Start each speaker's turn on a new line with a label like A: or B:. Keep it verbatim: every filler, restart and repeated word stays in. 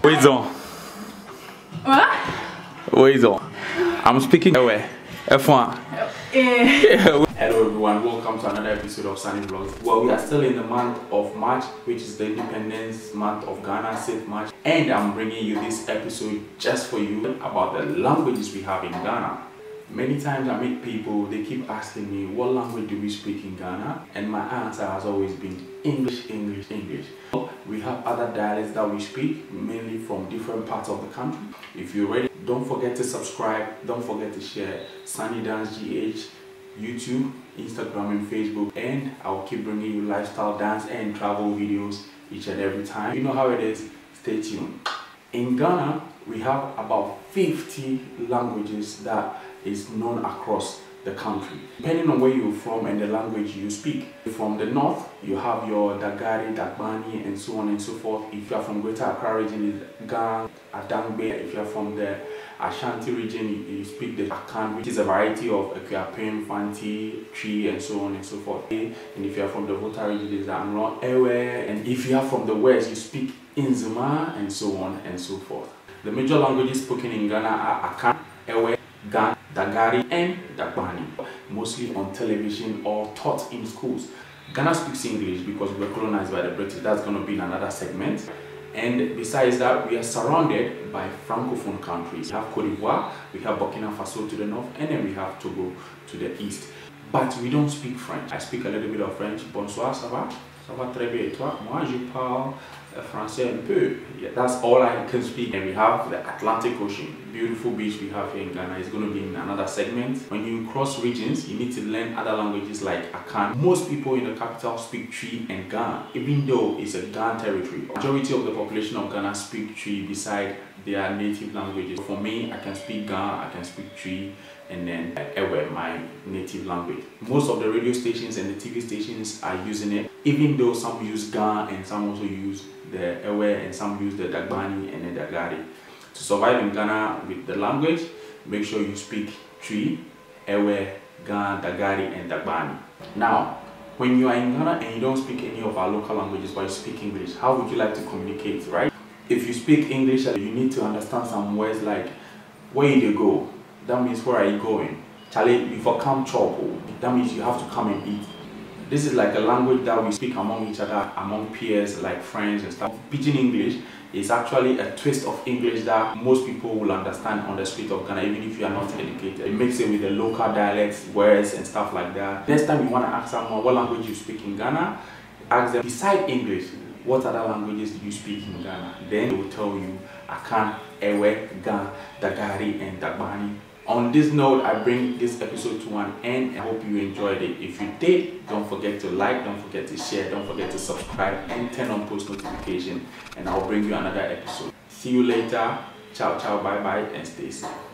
A: Wait on.
B: What?
A: Wait on. I'm speaking away. F one.
B: Yeah.
A: Hello everyone, welcome to another episode of Sunny Vlogs. Well, we are still in the month of March, which is the Independence Month of Ghana, Safe March. And I'm bringing you this episode just for you about the languages we have in Ghana. Many times I meet people, they keep asking me, what language do we speak in Ghana? And my answer has always been English, English, English. We have other dialects that we speak, mainly from different parts of the country. If you're ready, don't forget to subscribe, don't forget to share Sunny Dance G H, YouTube, Instagram and Facebook, and I'll keep bringing you lifestyle dance and travel videos each and every time. You know how it is, stay tuned. In Ghana, we have about fifty languages that is known across the country, depending on where you're from and the language you speak. From the north, you have your Dagari, Dagbani, and so on and so forth. If you are from Greater Accra region, it's Gang, Adangbe. If you are from the Ashanti region, you, you speak the Akan, which is a variety of Akuapem, Fanti, Tree, and so on and so forth. And if you are from the Volta region, it's Amro, Ewe. And if you are from the west, you speak Inzuma, and so on and so forth. The major languages spoken in Ghana are Akan, Ewe, Gang, Dagari and Dagbani, mostly on television or taught in schools. Ghana speaks English because we were colonized by the British. That's going to be in another segment. And besides that, we are surrounded by francophone countries. We have Cote d'Ivoire, we have Burkina Faso to the north, and then we have Togo to the east. But we don't speak French. I speak a little bit of French. Bonsoir, ça va? Ça va très bien et toi? Moi, je parle français un peu. Yeah, that's all I can speak. And we have the Atlantic Ocean. Beautiful beach we have here in Ghana. It's going to be in another segment. When you cross regions, you need to learn other languages like Akan. Most people in the capital speak Twi and Ga, even though it's a Ga territory. Majority of the population of Ghana speak Twi beside their native languages. For me, I can speak Ga, I can speak Twi, and then Ewe, my native language. Most of the radio stations and the T V stations are using it, even though some use Ga and some also use the Ewe and some use the Dagbani and the Dagari. To survive in Ghana with the language, make sure you speak Twi, Ewe, Ga, Dagari and Dagbani. Now, when you are in Ghana and you don't speak any of our local languages but you speak English, how would you like to communicate, right? If you speak English, you need to understand some words like, where you go? That means where are you going? Charlie, if you come chop, that means you have to come and eat. This is like a language that we speak among each other, among peers, like friends and stuff. Pidgin English is actually a twist of English that most people will understand on the street of Ghana, even if you are not educated. It makes it with the local dialects, words and stuff like that. Next time you want to ask someone what language you speak in Ghana, ask them, beside English, what other languages do you speak in Ghana? Then they will tell you Akan, Ewe, Ga, Dagari and Dagbani. On this note, I bring this episode to an end. I hope you enjoyed it. If you did, don't forget to like, don't forget to share, don't forget to subscribe and turn on post notification, and I'll bring you another episode. See you later. Ciao, ciao, bye bye, and stay safe.